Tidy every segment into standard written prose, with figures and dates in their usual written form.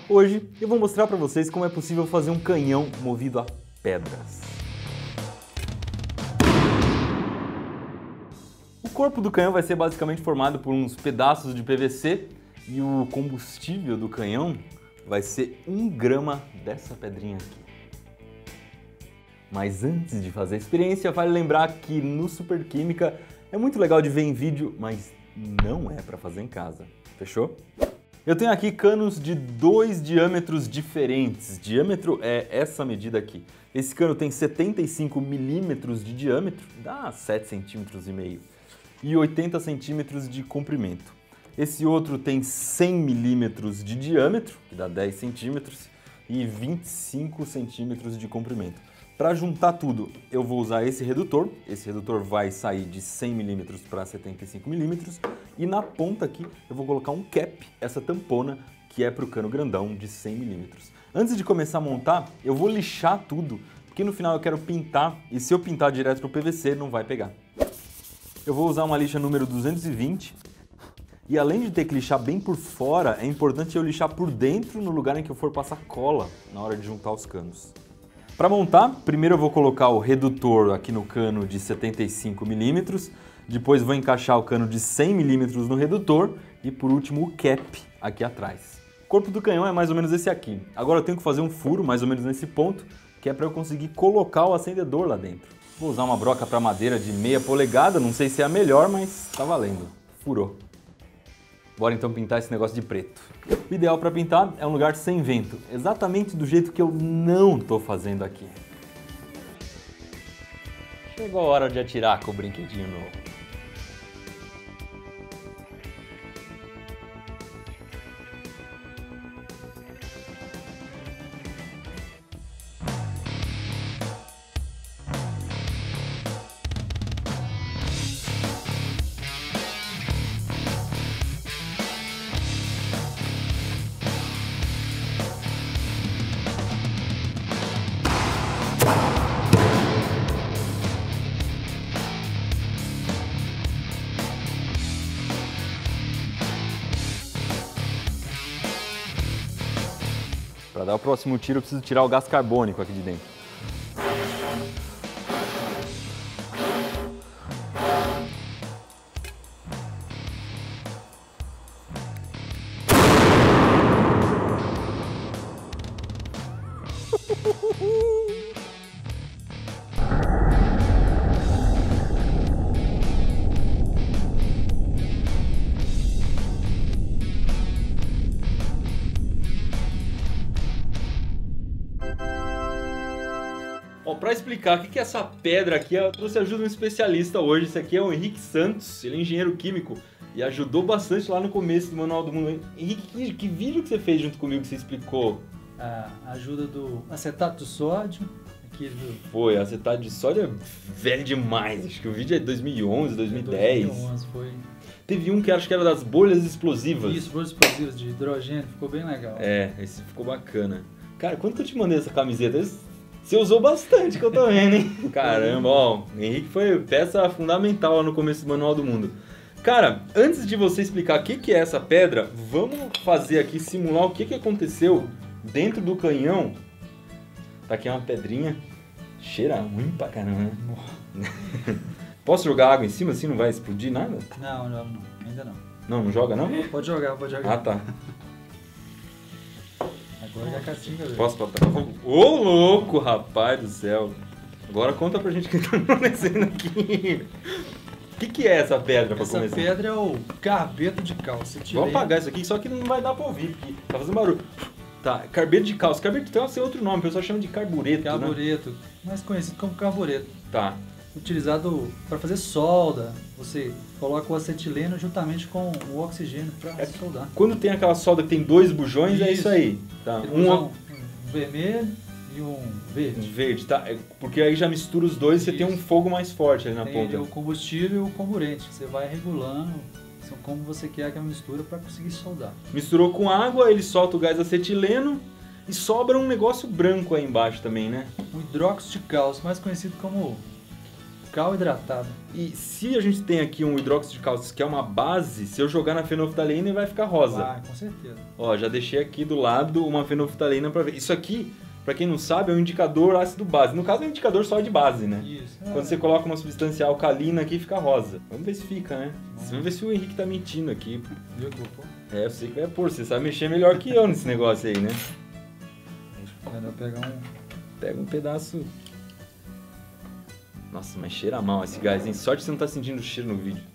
Hoje eu vou mostrar para vocês como é possível fazer um canhão movido a pedras. O corpo do canhão vai ser basicamente formado por uns pedaços de PVC e o combustível do canhão vai ser 1 grama dessa pedrinha aqui. Mas antes de fazer a experiência, vale lembrar que no Super Química é muito legal de ver em vídeo, mas não é para fazer em casa. Fechou? Eu tenho aqui canos de 2 diâmetros diferentes. Diâmetro é essa medida aqui. Esse cano tem 75 milímetros de diâmetro, dá 7,5 centímetros, e 80 centímetros de comprimento. Esse outro tem 100 milímetros de diâmetro, que dá 10 centímetros, e 25 centímetros de comprimento. Para juntar tudo, eu vou usar esse redutor. Esse redutor vai sair de 100 milímetros para 75 milímetros. E na ponta aqui eu vou colocar um cap, essa tampona, que é para o cano grandão de 100 milímetros. Antes de começar a montar, eu vou lixar tudo, porque no final eu quero pintar, e se eu pintar direto para o PVC, não vai pegar. Eu vou usar uma lixa número 220. E além de ter que lixar bem por fora, é importante eu lixar por dentro no lugar em que eu for passar cola na hora de juntar os canos. Para montar, primeiro eu vou colocar o redutor aqui no cano de 75 milímetros, depois vou encaixar o cano de 100 milímetros no redutor e por último o cap aqui atrás. O corpo do canhão é mais ou menos esse aqui. Agora eu tenho que fazer um furo mais ou menos nesse ponto, que é para eu conseguir colocar o acendedor lá dentro. Vou usar uma broca para madeira de meia polegada, não sei se é a melhor, mas tá valendo. Furou. Bora então pintar esse negócio de preto. O ideal para pintar é um lugar sem vento, exatamente do jeito que eu não tô fazendo aqui. Chegou a hora de atirar com o brinquedinho novo. Para dar o próximo tiro eu preciso tirar o gás carbônico aqui de dentro. Para explicar o que é essa pedra aqui, eu trouxe ajuda de um especialista hoje. Esse aqui é o Henrique Santos, ele é engenheiro químico e ajudou bastante lá no começo do Manual do Mundo. Henrique, que vídeo que você fez junto comigo que você explicou? A ajuda do acetato de sódio. Foi, acetato de sódio é velho demais, acho que o vídeo é 2011, 2010. 2011 foi. Teve um que acho que era das bolhas explosivas. Isso, bolhas explosivas de hidrogênio, ficou bem legal. É, esse ficou bacana. Cara, quando que eu te mandei essa camiseta? Você usou bastante, que eu tô vendo, hein? Caramba, ó, o Henrique foi peça fundamental lá no começo do Manual do Mundo. Cara, antes de você explicar o que é essa pedra, vamos fazer aqui, simular o que aconteceu dentro do canhão. Tá aqui uma pedrinha, cheira ruim pra caramba, né? Posso jogar água em cima assim, não vai explodir nada? Não, ainda não. Não joga não? Pode jogar, pode jogar. Ah, tá. Agora é a catinga, velho. Posso botar fogo? Ô, louco, rapaz do céu. Agora conta pra gente o que tá acontecendo aqui. O que é essa pedra pra começar? Essa pedra é o carbeto de cálcio. Vou apagar isso aqui, só que não vai dar pra ouvir, porque tá fazendo barulho. Tá, carbeto de cálcio. Carbeto tem outro nome, o pessoal chama de carbureto, Carbureto, né? mais conhecido como carbureto. Tá. Utilizado para fazer solda. Você coloca o acetileno juntamente com o oxigênio para soldar. Quando tem aquela solda que tem 2 bujões, é isso aí. Tá. Um vermelho e um verde. Verde, tá. Porque aí já mistura os dois e você tem um fogo mais forte ali na ponta. Tem o combustível e o comburente. Você vai regulando como você quer aquela mistura para conseguir soldar. Misturou com água, ele solta o gás acetileno e sobra um negócio branco aí embaixo também, né? O hidróxido de cálcio, mais conhecido como cal hidratado. E se a gente tem aqui um hidróxido de cálcio que é uma base, se eu jogar na fenolftalina vai ficar rosa. Ah, com certeza. Ó, já deixei aqui do lado uma fenolftalina para ver. Isso aqui, para quem não sabe, é um indicador ácido base. No caso é um indicador só de base, né? Isso. Quando você coloca uma substância alcalina aqui, fica rosa. Vamos ver se fica, né? Vamos ver se o Henrique tá mentindo aqui. Viu que eu vou pôr? É, eu sei que vai pôr. Você sabe mexer melhor que eu nesse negócio aí, né? Melhor pegar Pega um pedaço. Nossa, mas cheira mal esse gás, hein? Sorte que você não tá sentindo o cheiro no vídeo.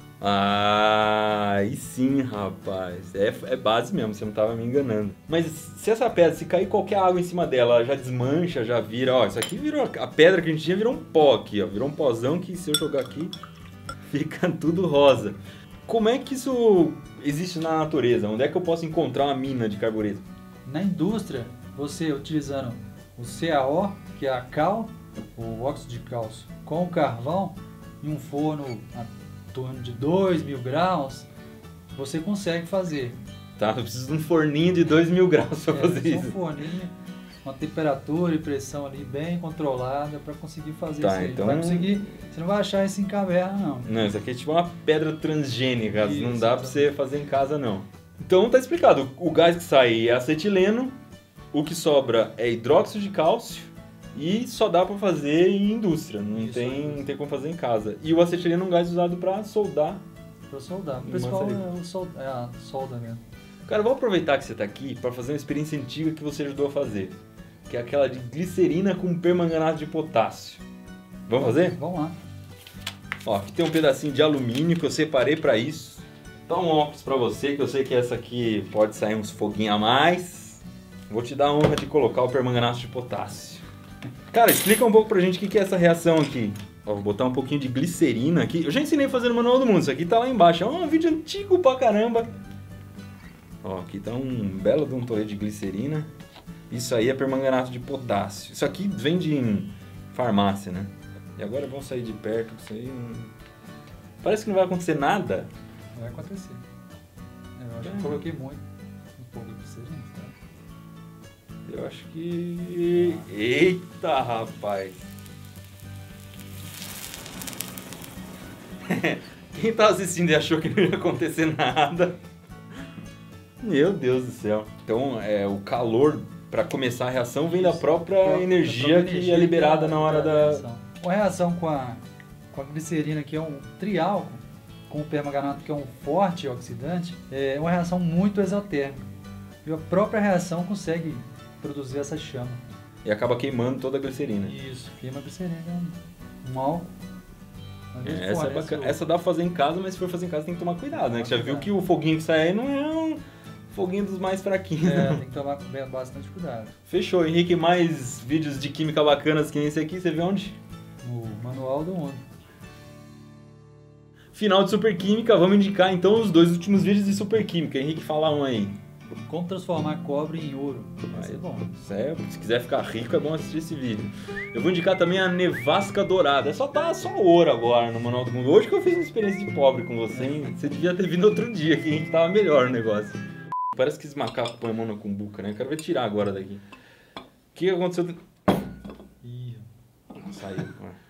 Ah, aí sim, rapaz. É base mesmo, você não tava me enganando. Mas se essa pedra, se cair qualquer água em cima dela, ela já desmancha, já vira... Ó, isso aqui virou... A pedra que a gente tinha virou um pó aqui, ó. Virou um pozão que se eu jogar aqui, fica tudo rosa. Como é que isso existe na natureza? Onde é que eu posso encontrar uma mina de carbureto? Na indústria, você utilizando o CaO, que é a cal, o óxido de cálcio, com o carvão, em um forno a torno de 2.000 graus, você consegue fazer. Tá, eu preciso de um forninho de 2.000 graus pra fazer isso. Um forninho, uma temperatura e pressão ali bem controlada para conseguir fazer Tá, isso aí. então... Vai conseguir, você não vai achar isso em caverna, não. Não, isso aqui é tipo uma pedra transgênica, Isso, não dá pra você fazer em casa, não. Então tá explicado, o gás que sai é acetileno, o que sobra é hidróxido de cálcio e só dá pra fazer em indústria, não tem como fazer em casa. E o acetileno é um gás usado pra soldar. Pra soldar. O principal é a solda mesmo. Cara, vou aproveitar que você tá aqui pra fazer uma experiência antiga que você ajudou a fazer, que é aquela de glicerina com permanganato de potássio. Vamos fazer? Vamos lá. Ó, aqui tem um pedacinho de alumínio que eu separei pra isso. Dá um óculos pra você, que eu sei que essa aqui pode sair uns foguinhos a mais. Vou te dar a honra de colocar o permanganato de potássio. Cara, explica um pouco pra gente o que é essa reação aqui. Ó, vou botar um pouquinho de glicerina aqui. Eu já ensinei a fazer no Manual do Mundo, isso aqui tá lá embaixo. É um vídeo antigo pra caramba. Ó, aqui tá um belo de um tolete de glicerina. Isso aí é permanganato de potássio. Isso aqui vende em farmácia, né? E agora vamos sair de perto, isso aí... Parece que não vai acontecer nada. Vai acontecer. Eu acho que eu coloquei muito. Um pouco de glicerina, tá? Eu acho que... Eita, rapaz! Quem tá assistindo e achou que não ia acontecer nada... Meu Deus do céu. Então, o calor para começar a reação vem da própria energia que é liberada na hora da... Uma reação com a glicerina, que é um triálcool, com o permanganato, que é um forte oxidante, é uma reação muito exotérmica. E a própria reação consegue produzir essa chama. E acaba queimando toda a glicerina. Isso, queima a glicerina, é um álcool. Essa é bacana. Essa dá pra fazer em casa, mas se for fazer em casa tem que tomar cuidado, né? Que já viu que o foguinho que sai aí não é um foguinho dos mais fraquinhos. Tem que tomar bastante cuidado. Fechou, Henrique. Mais vídeos de química bacanas que nem esse aqui, você vê onde? No Manual do Mundo. Final de Superquímica, vamos indicar então os 2 últimos vídeos de Superquímica. Henrique, fala um aí. Como transformar cobre em ouro. Vai ser bom. Se quiser ficar rico, é bom assistir esse vídeo. Eu vou indicar também a nevasca dourada. Só ouro agora no Manual do Mundo. Hoje que eu fiz uma experiência de pobre com você, hein? Você devia ter vindo outro dia, que a gente tava melhor o negócio. Parece que esse macaco põe a mão na cumbuca, né? Eu quero ver tirar agora daqui. O que aconteceu? Ih. Saiu.